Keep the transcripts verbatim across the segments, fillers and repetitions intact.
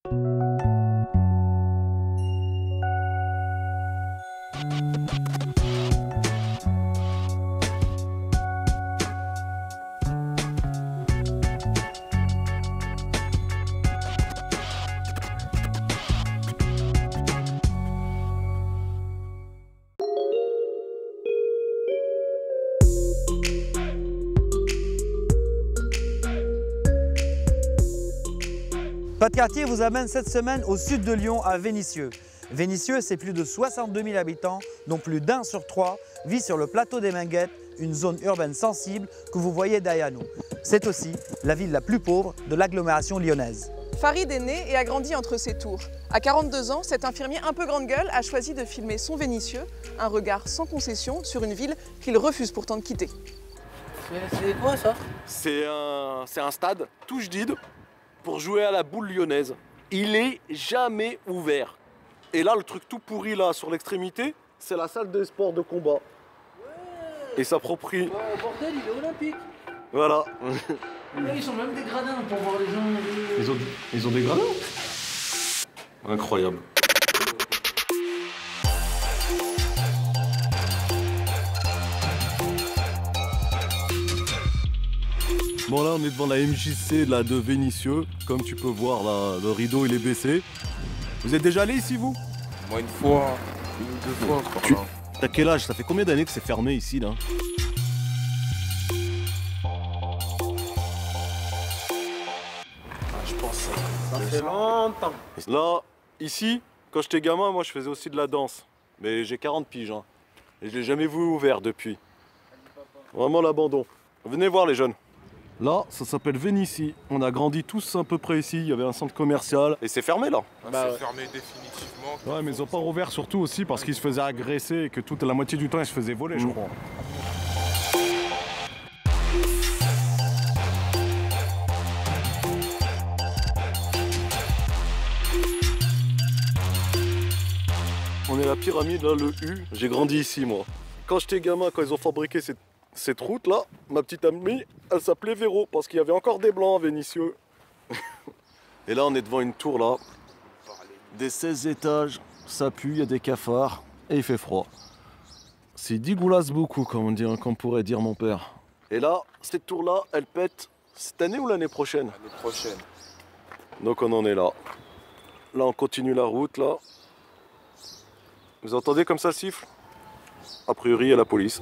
Pas de quartier vous amène cette semaine au sud de Lyon, à Vénissieux. Vénissieux, c'est plus de soixante-deux mille habitants, dont plus d'un sur trois vit sur le plateau des Minguettes, une zone urbaine sensible que vous voyez derrière nous. C'est aussi la ville la plus pauvre de l'agglomération lyonnaise. Farid est né et a grandi entre ces tours. À quarante-deux ans, cet infirmier un peu grande gueule a choisi de filmer son Vénissieux, un regard sans concession sur une ville qu'il refuse pourtant de quitter. C'est quoi ça? C'est un, c'est un stade touche d'Ide pour jouer à la boule lyonnaise. Il est jamais ouvert. Et là, le truc tout pourri là sur l'extrémité, c'est la salle des sports de combat. Ouais. Et s'approprie. Ouais, le bordel, il est olympique. Voilà. Là, ils sont même des gradins pour voir les gens. Ils ont, ils ont des gradins. Incroyable. Bon là on est devant la M J C là, de Vénissieux. Comme tu peux voir là, le rideau il est baissé. Vous êtes déjà allé ici vous? Moi une fois, une ou deux fois je Tu... crois. T'as quel âge? Ça fait combien d'années que c'est fermé ici là? Ah, je pense ça fait longtemps. Là, ici, quand j'étais gamin, moi je faisais aussi de la danse. Mais j'ai quarante piges hein. Et je l'ai jamais vu ouvert depuis. Vraiment l'abandon. Venez voir les jeunes. Là, ça s'appelle Vénissieux. On a grandi tous à peu près ici. Il y avait un centre commercial. Et c'est fermé là. Ah, Bah, c'est ouais. fermé définitivement. Ouais, mais ils ont pas rouvert surtout aussi parce qu'ils se faisaient agresser et que toute la moitié du temps ils se faisaient voler, je Mm. crois. On est la pyramide, là, le U. J'ai grandi ici, moi. Quand j'étais gamin, quand ils ont fabriqué cette, cette route-là, ma petite amie, elle s'appelait Véro, parce qu'il y avait encore des blancs à Vénissieux. Et là, on est devant une tour, là. Des seize étages, ça pue, il y a des cafards, et il fait froid. C'est dégueulasse beaucoup, comme on, dit, hein, comme pourrait dire mon père. Et là, cette tour-là, elle pète cette année ou l'année prochaine? L'année prochaine. Donc on en est là. Là, on continue la route, là. Vous entendez comme ça siffle? A priori, il y a la police.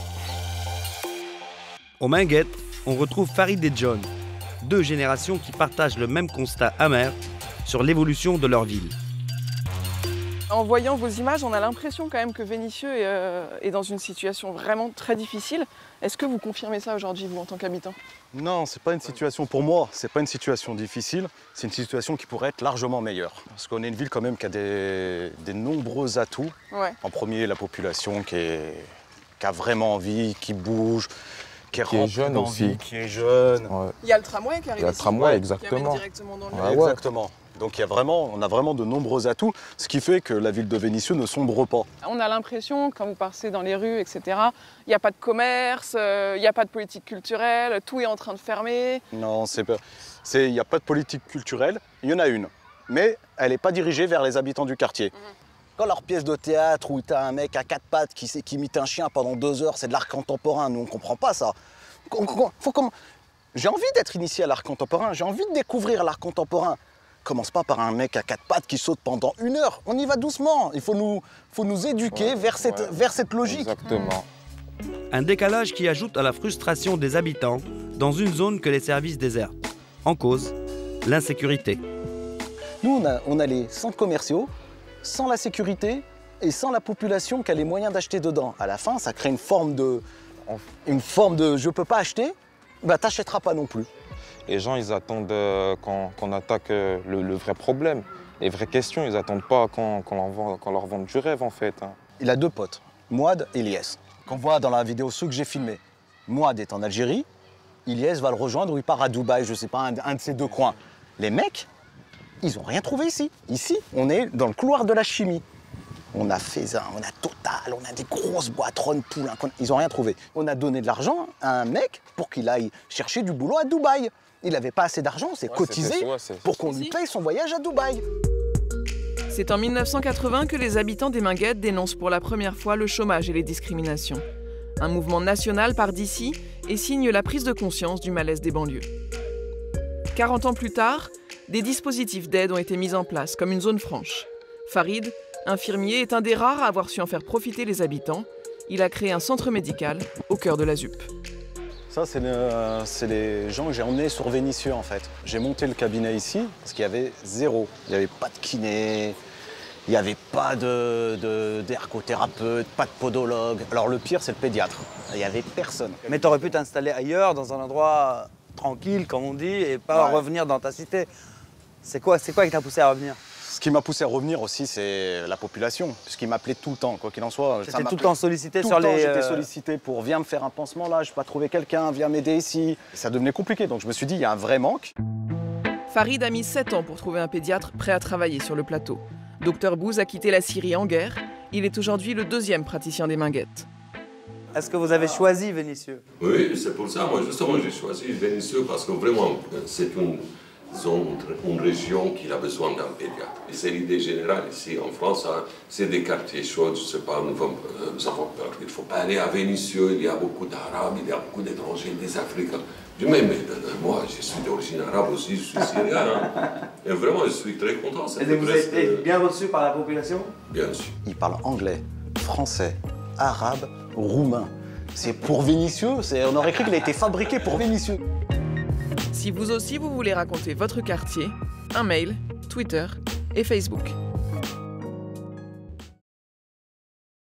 Aux Minguettes, on retrouve Farid et John, deux générations qui partagent le même constat amer sur l'évolution de leur ville. En voyant vos images, on a l'impression quand même que Vénissieux est, euh, est dans une situation vraiment très difficile. Est-ce que vous confirmez ça aujourd'hui, vous, en tant qu'habitant? Non, c'est pas une situation, pour moi, c'est pas une situation difficile, c'est une situation qui pourrait être largement meilleure. Parce qu'on est une ville quand même qui a des, des nombreux atouts. Ouais. En premier, la population qui, est, qui a vraiment envie, qui bouge, qui est, Qui est jeune d'envie, aussi. qui est jeune. Ouais. Il y a le tramway qui arrive Il y a le ici, tramway, qui exactement. amène directement dans le Ah Lyon. ouais. Exactement. Donc il y a vraiment, on a vraiment de nombreux atouts, ce qui fait que la ville de Vénissieux ne sombre pas. On a l'impression, quand vous passez dans les rues, et cetera, il n'y a pas de commerce, euh, il n'y a pas de politique culturelle, tout est en train de fermer. Non, c'est pas- c'est- il n'y a pas de politique culturelle, il y en a une, mais elle n'est pas dirigée vers les habitants du quartier. Quand leur pièce de théâtre où tu as un mec à quatre pattes qui, sait- qui imite un chien pendant deux heures, c'est de l'art contemporain, nous on ne comprend pas ça. Qu'on- qu'on- faut comme- J'ai envie d'être initié à l'art contemporain, j'ai envie de découvrir l'art contemporain. Commence pas par un mec à quatre pattes qui saute pendant une heure, on y va doucement, il faut nous, faut nous éduquer Ouais, vers, cette, ouais. vers cette logique. Exactement. Un décalage qui ajoute à la frustration des habitants dans une zone que les services désertent. En cause, l'insécurité. Nous, on a, on a les centres commerciaux, sans la sécurité et sans la population qui a les moyens d'acheter dedans. À la fin, ça crée une forme de, une forme de je peux pas acheter, bah t'achèteras pas non plus. Les gens, ils attendent euh, qu'on qu'on attaque euh, le, le vrai problème, les vraies questions. Ils attendent pas qu'on qu'on leur, vend- qu'on leur vende du rêve, en fait. hein. Il a deux potes, Mouad et Ilyes, qu'on voit dans la vidéo ceux que j'ai filmés. Mouad est en Algérie, Ilyes va le rejoindre ou il part à Dubaï, je sais pas, un, un de ces deux coins. Les mecs, ils ont rien trouvé ici. Ici, on est dans le couloir de la chimie. On a Faisin, on a Total, on a des grosses boîtes, Ron Poulain, ils n'ont rien trouvé. On a donné de l'argent à un mec pour qu'il aille chercher du boulot à Dubaï. Il n'avait pas assez d'argent, on s'est ouais, cotisé ouais, pour qu'on lui paye son voyage à Dubaï. C'est en mille neuf cent quatre-vingts que les habitants des Minguettes dénoncent pour la première fois le chômage et les discriminations. Un mouvement national part d'ici et signe la prise de conscience du malaise des banlieues. quarante ans plus tard, des dispositifs d'aide ont été mis en place, comme une zone franche. Farid, infirmier, est un des rares à avoir su en faire profiter les habitants. Il a créé un centre médical au cœur de la ZUP. Ça, c'est le, les gens que j'ai emmenés sur Vénissieux, en fait. J'ai monté le cabinet ici parce qu'il y avait zéro. Il n'y avait pas de kiné, il n'y avait pas d'ergothérapeute, de, pas de podologue. Alors le pire, c'est le pédiatre. Il n'y avait personne. Mais tu aurais pu t'installer ailleurs, dans un endroit tranquille, comme on dit, et pas ouais. revenir dans ta cité. C'est quoi, c'est quoi qui t'a poussé à revenir? Ce qui m'a poussé à revenir aussi, c'est la population, puisqu'ils m'appelaient tout le temps, quoi qu'il en soit. J'étais tout le temps sollicité tout sur le les... J'étais sollicité pour « viens me faire un pansement là, je peux pas trouver quelqu'un, viens m'aider ici ». Ça devenait compliqué, donc je me suis dit, il y a un vrai manque. Farid a mis sept ans pour trouver un pédiatre prêt à travailler sur le plateau. Docteur Bouze a quitté la Syrie en guerre. Il est aujourd'hui le deuxième praticien des Minguettes. Est-ce que vous avez choisi Vénissieux? Oui, c'est pour ça, moi justement, j'ai choisi Vénissieux parce que vraiment, c'est une... zone, une région qui a besoin d'un pédiatre. Et c'est l'idée générale ici en France, hein, c'est des quartiers chauds, je ne sais pas, nous avons, nous avons peur. Il ne faut pas aller à Vénissieux, il y a beaucoup d'Arabes, il y a beaucoup d'étrangers, des Africains. Je même, moi, je suis d'origine arabe aussi, je suis syrien. Hein. Et vraiment, je suis très content. Et vous avez été bien reçu par la population? Bien sûr. Ils parlent anglais, français, arabe, roumain. C'est pour Vénissieux, on aurait cru qu'il a été fabriqué pour Vénissieux. Si vous aussi vous voulez raconter votre quartier, un mail, Twitter et Facebook.